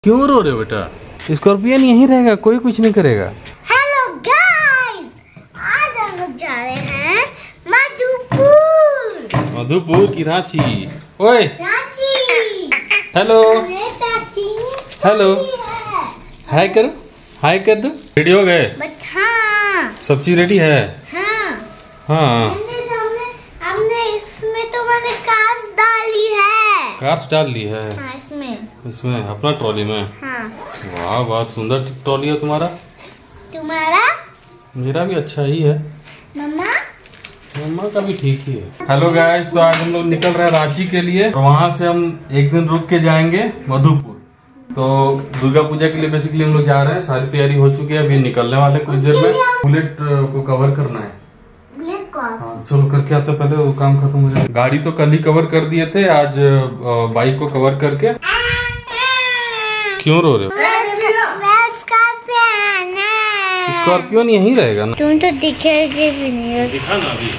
क्यों रो रहे हो बेटा? स्कॉर्पियन यहीं रहेगा, कोई कुछ नहीं करेगा। हेलो गाइस, आज हम लोग जा रहे हैं मधुपुर। मधुपुर की रांची। ओए रांची। हेलो हेलो, है। हाय करो, हाय कर दो। रेडी हो गए? बट हाँ सब चीज रेडी है? हाँ हाँ हमने इसमें तो मैंने कार्स डाली है। कार्स डाल ली है? हाँ इसमें अपना ट्रॉली में? हाँ। वाह, बहुत सुंदर ट्रॉली है तुम्हारा। तुम्हारा? मेरा भी अच्छा ही है। मम्मा? मम्मा का भी ठीक ही है। हेलो गाइस, तो आज हम लोग निकल रहे हैं रांची के लिए और वहाँ से हम एक दिन रुक के जाएंगे मधुपुर। तो दुर्गा पूजा के लिए बेसिकली हम लोग जा रहे हैं। सारी तैयारी हो चुकी है, अभी निकलने वाले कुछ देर में। बुलेट को कवर करना है। हाँ चलो करके आते, पहले वो काम खत्म हो जाए। गाड़ी तो कल ही कवर कर दिए थे, आज बाइक को कवर करके। क्यों रो रहे हो? स्कॉर्पियन यहीं रहेगा ना? तुम तो दिखेगी भी नहीं। दिखा ना अभी।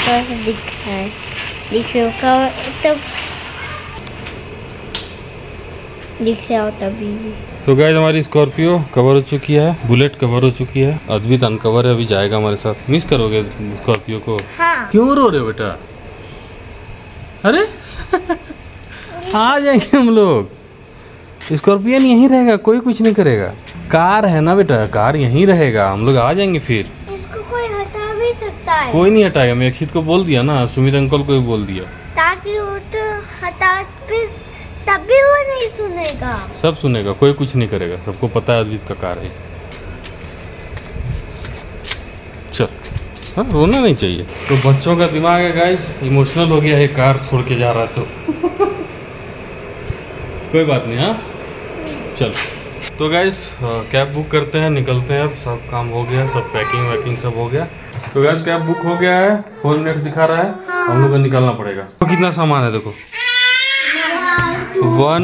दिख रहा हो तभी। तो गाइस, हमारी स्कॉर्पियो कवर हो चुकी है, बुलेट कवर हो चुकी है, अद्वित अनकवर है, अभी जाएगा हमारे साथ। मिस करोगे स्कॉर्पियो को? हाँ। क्यों रो रहे हो बेटा? अरे आ जाएंगे हम लोग। स्कॉर्पियन यहीं रहेगा, कोई कुछ नहीं करेगा। कार है ना बेटा, कार यहीं रहेगा, हम लोग आ जाएंगे फिर। इसको कोई हटा भी सकता है? कोई नहीं हटाएगा, मैं अक्षित को बोल दिया ना, सुमित अंकल को भी बोल दिया, ताकि वो तो हटा, फिर तब भी वो नहीं सुनेगा। सब सुनेगा, कोई कुछ नहीं करेगा, सबको पता है अद्वित का कार है। चल, हाँ रोना नहीं चाहिए। तो बच्चों का दिमाग है गाइस, इमोशनल हो गया है, कार छोड़ के जा रहा है तो कोई बात नहीं। हाँ चल, तो गाइस कैब बुक करते हैं, निकलते हैं। अब सब काम हो गया, सब पैकिंग वैकिंग सब हो गया। तो गाइस कैब बुक हो गया है, 4 मिनट दिखा रहा है। हाँ। हम लोग को निकलना पड़ेगा। तो कितना सामान है देखो, 1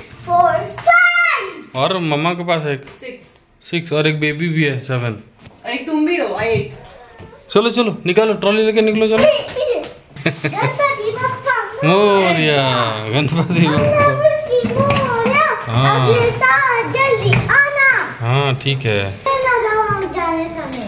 और मम्मा के पास है 6 और एक बेबी भी है 7। एक तुम भी हो 8। चलो चलो निकालो, ट्रॉली लेके निकलो, चलो। मोरिया गणपति बप्पा। हाँ जल्दी आना। हाँ ठीक है। जाने समय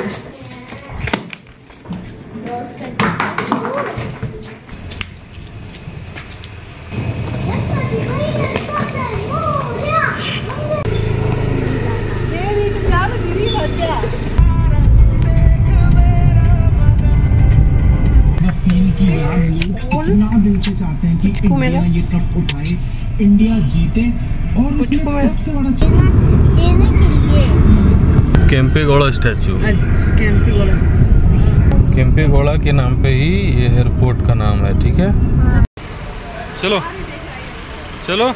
कितना दिल से चाहते हैं कि इंडिया ये कप उठाए, इंडिया जीते और सबसे बड़ा देने के लिए केम्पेगौड़ा स्टैचू। केम्पेगौड़ा के नाम पे ही ये एयरपोर्ट का नाम है, ठीक है। चलो चलो,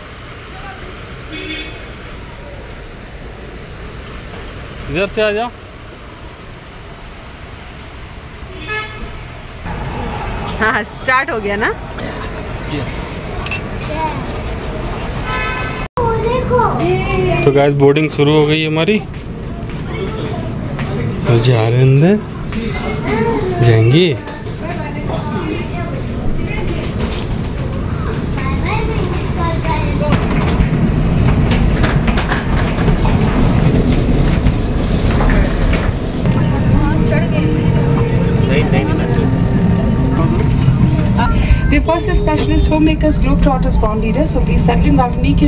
इधर से आ जाओ। हाँ स्टार्ट हो गया ना। तो गाइस बोर्डिंग शुरू हो गई है हमारी, तो जा रहे अंदर, जाएंगे। The first specialist homemakers, globetrotters, born leaders will be settling back unique.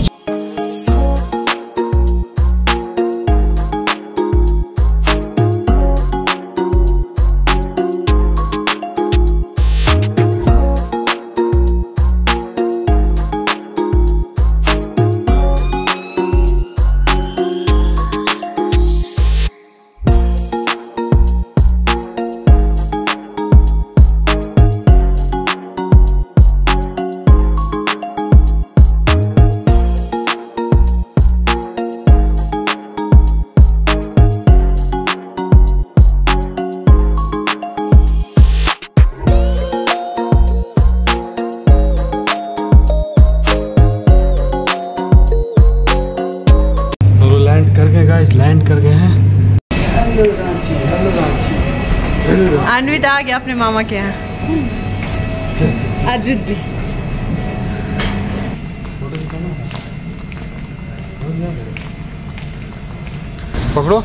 Land कर गए हैं। अन्वित आ गया अपने मामा के यहाँ, अद्वित भी। पकड़ो।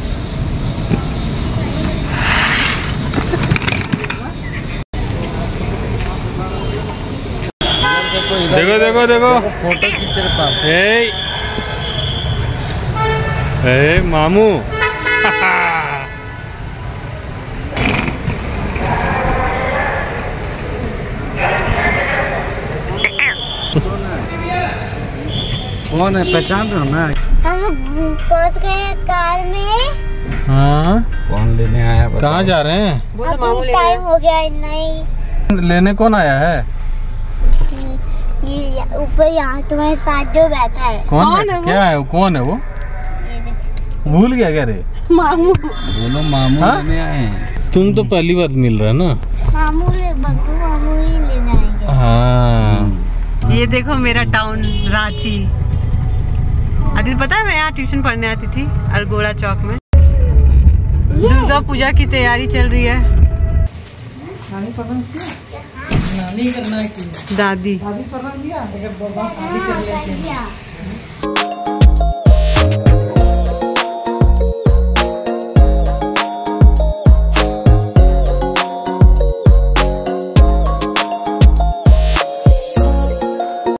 देखो देखो देखो फोटो खींच रहे पापा। ए मामू। कौन है, पहचान रहे हो ना? हम पहुंच गए कार में। हाँ कौन लेने आया? कहाँ जा रहे हैं? अभी टाइम हो गया नहीं। लेने कौन आया है? ये ऊपर यहाँ तुम्हारे साथ जो बैठा है। कौन है? क्या है वो? कौन है वो? भूल गया क्या रे? मामू। बोलो मामू लेने आए हैं। तुम तो पहली बार मिल रहे हो ना? मामू ही लेने आएंगे। हाँ। ये देखो मेरा टाउन रांची। अदिल पता है मैं यहाँ ट्यूशन पढ़ने आती थी अरगोड़ा चौक में। दुर्गा पूजा की तैयारी चल रही है। नानी करना है कि दादी शादी कर दिया, अगर बाबा शादी कर लिया।